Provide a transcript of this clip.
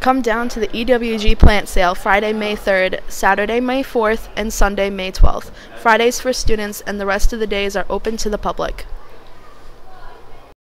Come down to the EWG plant sale Friday, May 3rd, Saturday, May 4th, and Sunday, May 12th. Fridays for students and the rest of the days are open to the public.